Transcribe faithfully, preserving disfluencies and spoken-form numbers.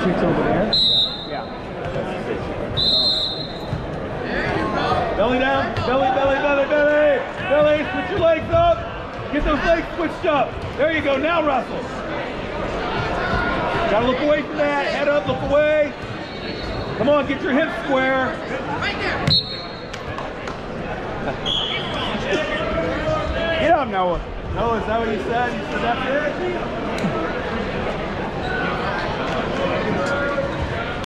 Six over there. Yeah. Belly down. Belly, belly, belly, belly. Belly, switch your legs up. Get those legs switched up. There you go. Now wrestle. Gotta look away from that. Head up, look away. Come on, get your hips square. Right there. Get up, Noah. Noah, is that what you said? You said that's it?